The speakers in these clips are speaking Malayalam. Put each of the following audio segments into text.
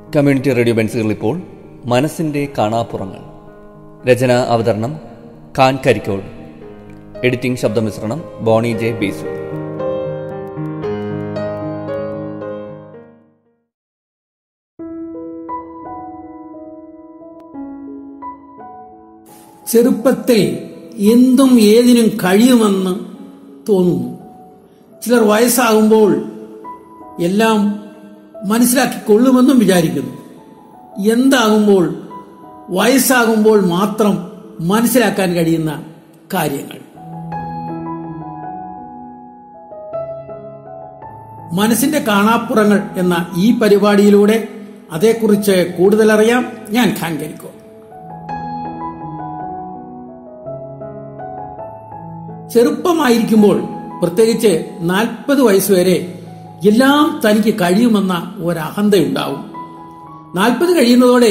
കമ്മ്യൂണിറ്റി റേഡിയോ ബെൻസുകൾ ഇപ്പോൾ മനസ്സിൻ്റെ കാണാപ്പുറങ്ങൾ. രചന അവതരണം ഖാൻ കരിക്കോട്. എഡിറ്റിംഗ് ശബ്ദമിശ്രണം ബോണി ജെ ബേസു. ചെറുപ്പത്തിൽ എന്തും ഏതിനും കഴിയുമെന്ന് തോന്നുന്നു. ചിലർ വയസ്സാകുമ്പോൾ എല്ലാം മനസ്സിലാക്കിക്കൊള്ളുമെന്നും വിചാരിക്കുന്നു. എന്താകുമ്പോൾ വയസ്സാകുമ്പോൾ മാത്രം മനസ്സിലാക്കാൻ കഴിയുന്ന കാര്യങ്ങൾ. മനസ്സിന്റെ കാണാപ്പുറങ്ങൾ എന്ന ഈ പരിപാടിയിലൂടെ അതേക്കുറിച്ച് കൂടുതലറിയാം. ഞാൻ ഖാൻ കരിക്കോ. ചെറുപ്പമായിരിക്കുമ്പോൾ, പ്രത്യേകിച്ച് 40 വയസ്സുവരെ എല്ലാം തനിക്ക് കഴിയുമെന്ന ഒരഹന്തയുണ്ടാവും. 40 കഴിയുന്നതോടെ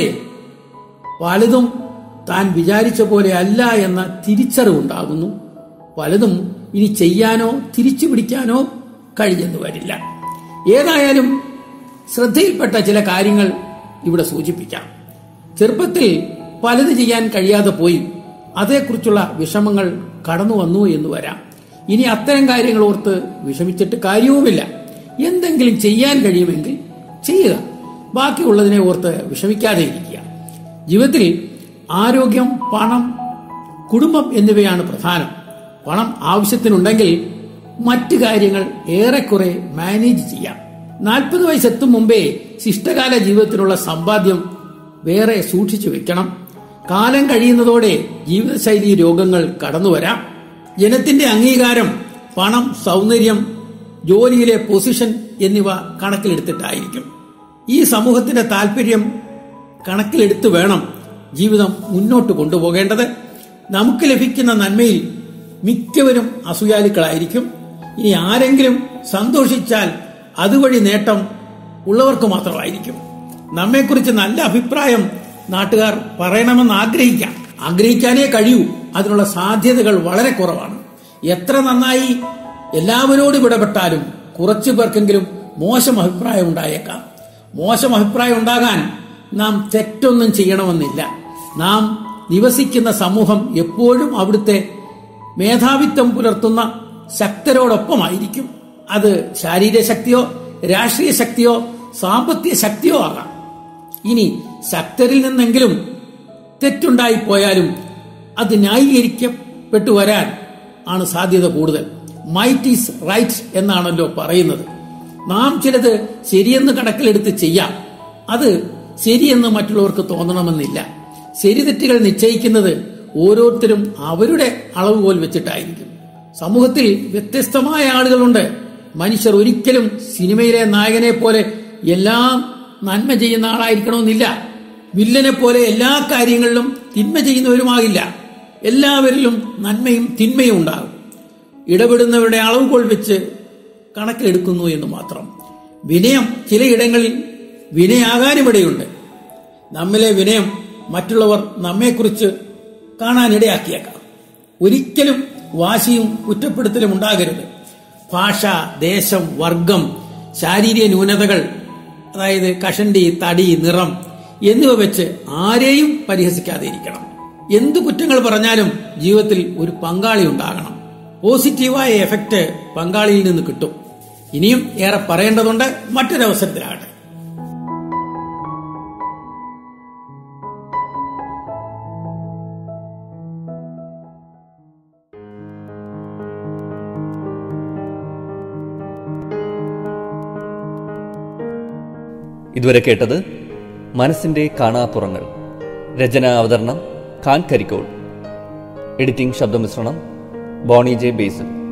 പലതും താൻ വിചാരിച്ച പോലെ അല്ല എന്ന തിരിച്ചറിവുണ്ടാകുന്നു. പലതും ഇനി ചെയ്യാനോ തിരിച്ചു പിടിക്കാനോ കഴിഞ്ഞെന്ന് വരില്ല. ഏതായാലും ശ്രദ്ധയിൽപ്പെട്ട ചില കാര്യങ്ങൾ ഇവിടെ സൂചിപ്പിക്കാം. ചെറുപ്പത്തിൽ പലത് ചെയ്യാൻ കഴിയാതെ പോയി അതേക്കുറിച്ചുള്ള വിഷമങ്ങൾ കടന്നു വന്നു എന്ന് വരാം. ഇനി അത്തരം കാര്യങ്ങൾ ഓർത്ത് വിഷമിച്ചിട്ട് കാര്യവുമില്ല. എന്തെങ്കിലും ചെയ്യാൻ കഴിയുമെങ്കിൽ ചെയ്യുക. ബാക്കിയുള്ളതിനെ ഓർത്ത് വിഷമിക്കാതെ ഇരിക്കുക. ജീവിതത്തിൽ ആരോഗ്യം, പണം, കുടുംബം എന്നിവയാണ് പ്രധാനം. പണം ആവശ്യത്തിനുണ്ടെങ്കിൽ മറ്റു കാര്യങ്ങൾ ഏറെക്കുറെ മാനേജ് ചെയ്യാം. 40 വയസ്സെത്തും മുമ്പേ ശിഷ്ടകാല ജീവിതത്തിനുള്ള സമ്പാദ്യം വേറെ സൂക്ഷിച്ചു വെക്കണം. കാലം കഴിയുന്നതോടെ ജീവിതശൈലി രോഗങ്ങൾ കടന്നുവരാം. ജനത്തിന്റെ അംഗീകാരം, പണം, സൗന്ദര്യം, ജോലിയിലെ പൊസിഷൻ എന്നിവ കണക്കിലെടുത്തിട്ടായിരിക്കും. ഈ സമൂഹത്തിന്റെ താല്പര്യം കണക്കിലെടുത്ത് വേണം ജീവിതം മുന്നോട്ട് കൊണ്ടുപോകേണ്ടത്. നമുക്ക് ലഭിക്കുന്ന നന്മയിൽ മിക്കവരും അസൂയാലുക്കളായിരിക്കും. ഇനി ആരെങ്കിലും സന്തോഷിച്ചാൽ അതുവഴി നേട്ടം ഉള്ളവർക്ക് മാത്രമായിരിക്കും. നമ്മെക്കുറിച്ച് നല്ല അഭിപ്രായം നാട്ടുകാർ പറയണമെന്ന് ആഗ്രഹിക്കാനേ കഴിയൂ. അതിനുള്ള സാധ്യതകൾ വളരെ കുറവാണ്. എത്ര നന്നായി എല്ലാവരോടും ഇടപെട്ടാലും കുറച്ചു പേർക്കെങ്കിലും മോശം അഭിപ്രായം ഉണ്ടായേക്കാം. മോശം അഭിപ്രായം ഉണ്ടാകാൻ നാം തെറ്റൊന്നും ചെയ്യണമെന്നില്ല. നാം നിവസിക്കുന്ന സമൂഹം എപ്പോഴും അവിടുത്തെ മേധാവിത്വം പുലർത്തുന്ന ശക്തരോടൊപ്പമായിരിക്കും. അത് ശാരീരിക ശക്തിയോ രാഷ്ട്രീയ ശക്തിയോ സാമ്പത്തിക ശക്തിയോ ആകാം. ഇനി ശക്തരിൽ നിന്നെങ്കിലും തെറ്റുണ്ടായിപ്പോയാലും അത് ന്യായീകരിക്കപ്പെട്ടു വരാൻ ആണ് സാധ്യത കൂടുതൽ. മൈറ്റ് ഈസ് റൈറ്റ് എന്നാണല്ലോ പറയുന്നത്. നാം ചിലത് ശരിയെന്ന് കണക്കിലെടുത്ത് ചെയ്യാം. അത് ശരിയെന്ന് മറ്റുള്ളവർക്ക് തോന്നണമെന്നില്ല. ശരി തെറ്റുകൾ നിശ്ചയിക്കുന്നത് ഓരോരുത്തരും അവരുടെ അളവുകോൽ വെച്ചിട്ടായിരിക്കും. സമൂഹത്തിൽ വ്യത്യസ്തമായ ആളുകളുണ്ട്. മനുഷ്യർ ഒരിക്കലും സിനിമയിലെ നായകനെ പോലെ എല്ലാം നന്മ ചെയ്യുന്ന ആളായിരിക്കണമെന്നില്ല. വില്ലനെ പോലെ എല്ലാ കാര്യങ്ങളിലും തിന്മ ചെയ്യുന്നവരുമാകില്ല. എല്ലാവരിലും നന്മയും തിന്മയും ഉണ്ടാകും. ഇടപെടുന്നവരുടെ അളവുകോൽ വെച്ച് കണക്കിലെടുക്കുന്നു എന്ന് മാത്രം. വിനയം ചിലയിടങ്ങളിൽ വിനയാകാനിവിടെയുണ്ട്. നമ്മിലെ വിനയം മറ്റുള്ളവർ നമ്മെക്കുറിച്ച് കാണാനിടയാക്കിയേക്കാം. ഒരിക്കലും വാശിയും കുറ്റപ്പെടുത്തലും ഉണ്ടാകരുത്. ഭാഷ, ദേശം, വർഗം, ശാരീരിക ന്യൂനതകൾ, അതായത് കഷണ്ടി, തടി, നിറം എന്നിവ വെച്ച് ആരെയും പരിഹസിക്കാതെ ഇരിക്കണം. എന്തു കുറ്റങ്ങൾ പറഞ്ഞാലും ജീവിതത്തിൽ ഒരു പങ്കാളി ഉണ്ടാകണം. പോസിറ്റീവായ എഫക്റ്റ് പങ്കാളിയിൽ നിന്ന് കിട്ടും. ഇനിയും ഏറെ പറയേണ്ടതുണ്ട്. മറ്റൊരവസരത്തിലാകട്ടെ. ഇതുവരെ കേട്ടത് മനസ്സിന്റെ കാണാപ്പുറങ്ങൾ. രചന അവതരണം ഖാൻ കരിക്കോട്. എഡിറ്റിംഗ് ശബ്ദമിശ്രണം ബോണി ജെ ബേസു.